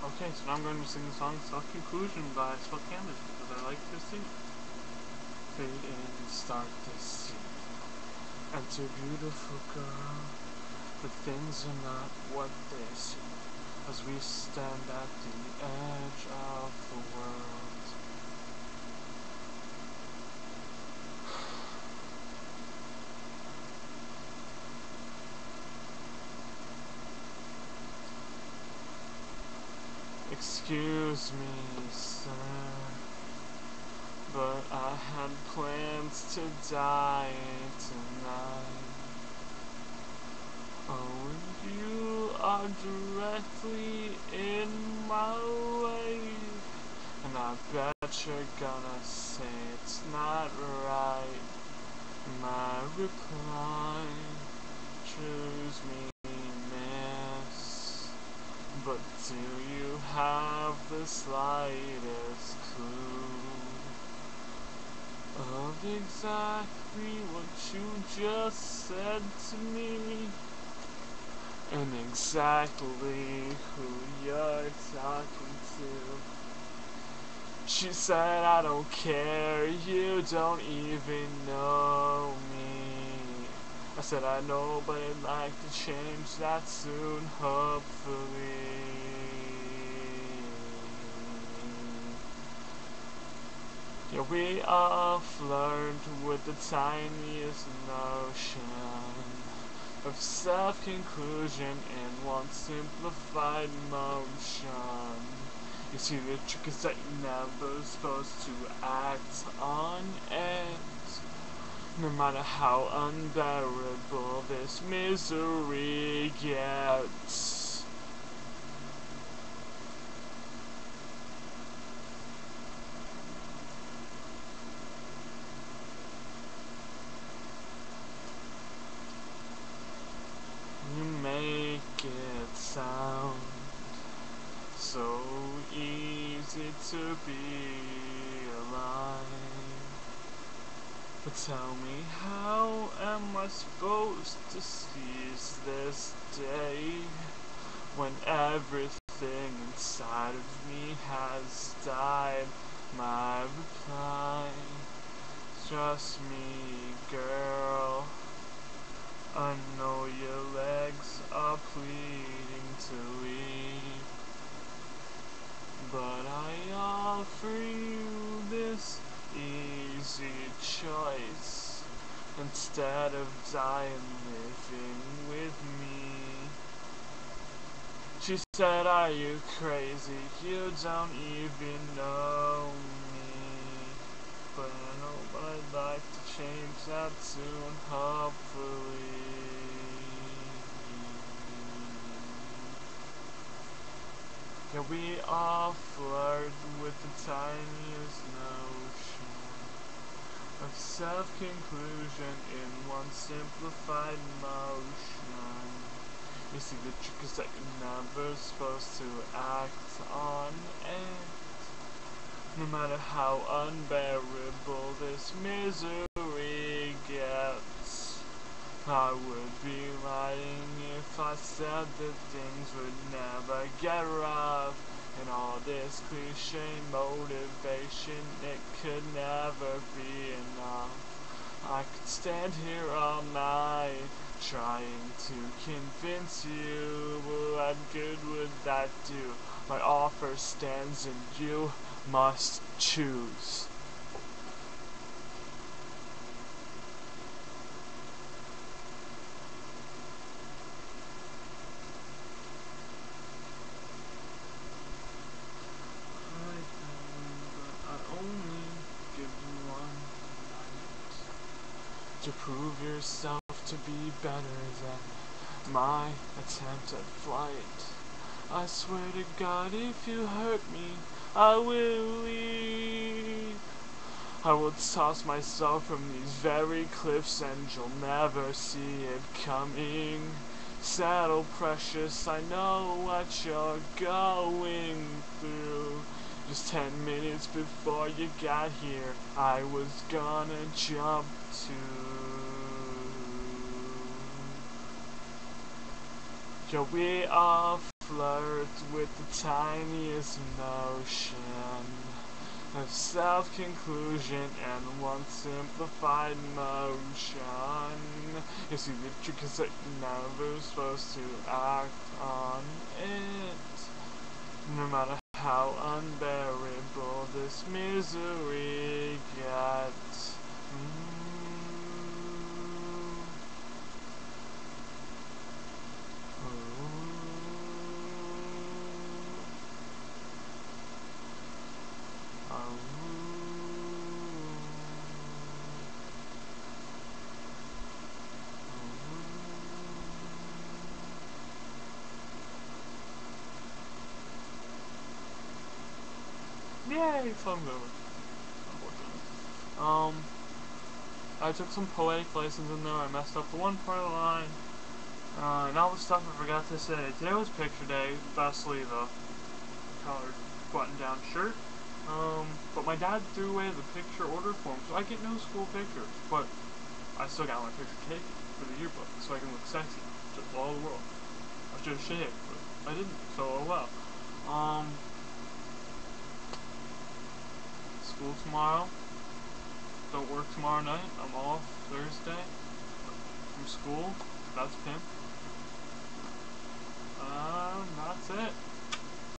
Okay, so now I'm going to sing the song Self-Conclusion by Swell Canvas because I like to sing. Fade in and start the scene. Enter beautiful girl, but things are not what they seem as we stand at the edge of the world. Excuse me, sir, but I had plans to die tonight. Oh, and you are directly in my way, and I bet you're gonna say it's not right. My reply, choose me, miss, but do you have the slightest clue of exactly what you just said to me? And exactly who you're talking to. She said, I don't care, you don't even know me. I said, I know, but I'd like to change that soon, hopefully. Yeah, we all flirt with the tiniest notion of self-conclusion in one simplified motion. You see, the trick is that you're never supposed to act on it, no matter how unbearable this misery gets. You make it sound so easy to be alive. But tell me, how am I supposed to seize this day when everything inside of me has died? My reply, trust me, girl, I know your legs are pleading to leave, but I offer you this easy choice instead of dying living with me. She said, are you crazy? You don't even know me. But I know, but I'd like to change that soon, hopefully. Yeah, we all flirt with the tiniest notion of self-conclusion in one simplified motion. You see, the trick is that you're never supposed to act on it, no matter how unbearable this misery gets. I would be lying if I said that things would never get rough, and all this cliche motivation, it could never be enough. I could stand here all night trying to convince you, but what good would that do? My offer stands and you must choose. I only give you one night to prove yourself to be better than my attempt at flight. I swear to God, if you hurt me, I will leave. I will toss myself from these very cliffs and you'll never see it coming. Saddle precious, I know what you're going through. Just 10 minutes before you got here, I was gonna jump to. Yeah, we all flirt with the tiniest notion of self-conclusion and one simplified motion. You see, the trick is that you're never supposed to act on it, no matter how unbearable this misery gets. Yay, film's over. Unfortunately. I took some poetic license in there. I messed up the one part of the line. And all the stuff I forgot to say. Today was picture day. Thusly, the collared button-down shirt. But my dad threw away the picture order form, so I get no school pictures. But I still got my picture taken for the yearbook, so I can look sexy to all the world. I should have shaved, but I didn't, so oh well. School tomorrow. Don't work tomorrow night. I'm off Thursday from school. That's pimp. That's it.